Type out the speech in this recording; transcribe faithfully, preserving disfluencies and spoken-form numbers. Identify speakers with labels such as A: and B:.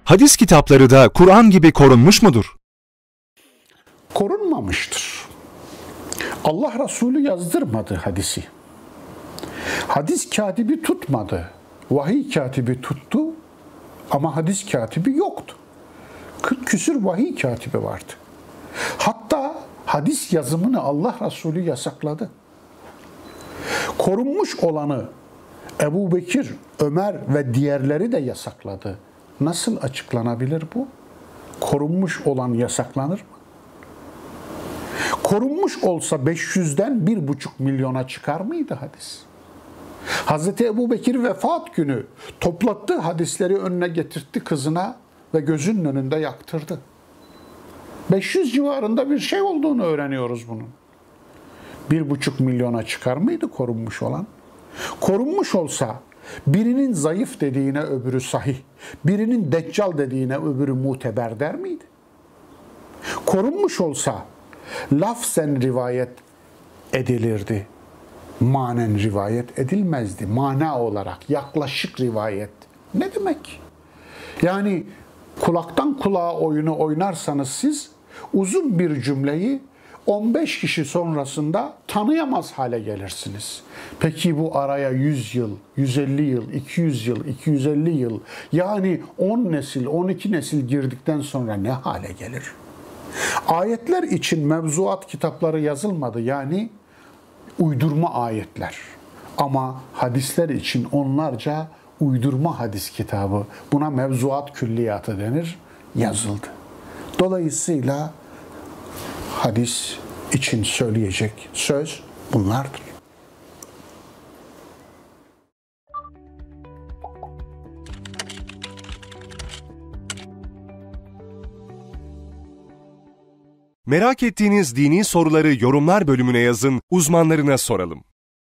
A: Hadis kitapları da Kur'an gibi korunmuş mudur?
B: Korunmamıştır. Allah Resulü yazdırmadı hadisi. Hadis katibi tutmadı. Vahiy katibi tuttu ama hadis katibi yoktu. kırk küsür vahiy katibi vardı. Hatta hadis yazımını Allah Resulü yasakladı. Korunmuş olanı Ebu Bekir, Ömer ve diğerleri de yasakladı. Nasıl açıklanabilir bu? Korunmuş olan yasaklanır mı? Korunmuş olsa beş yüzden bir buçuk milyona çıkar mıydı hadis? Hazreti Ebu Bekir vefat günü toplattı hadisleri önüne getirtti kızına ve gözünün önünde yaktırdı. beş yüz civarında bir şey olduğunu öğreniyoruz bunun. bir buçuk milyona çıkar mıydı korunmuş olan? Korunmuş olsa birinin zayıf dediğine öbürü sahih, birinin deccal dediğine öbürü muteber der miydi? Korunmuş olsa lafzen rivayet edilirdi. Manen rivayet edilmezdi. Mana olarak yaklaşık rivayet. Ne demek? Yani kulaktan kulağa oyunu oynarsanız siz uzun bir cümleyi on beş kişi sonrasında tanıyamaz hale gelirsiniz. Peki bu araya yüz yıl, yüz elli yıl, iki yüz yıl, iki yüz elli yıl yani on nesil, on iki nesil girdikten sonra ne hale gelir? Ayetler için mevzuat kitapları yazılmadı yani uydurma ayetler. Ama hadisler için onlarca uydurma hadis kitabı, buna mevzuat külliyatı denir, yazıldı. Dolayısıyla hadis için söyleyecek söz bunlardır.
A: Merak ettiğiniz dini soruları yorumlar bölümüne yazın, uzmanlarına soralım.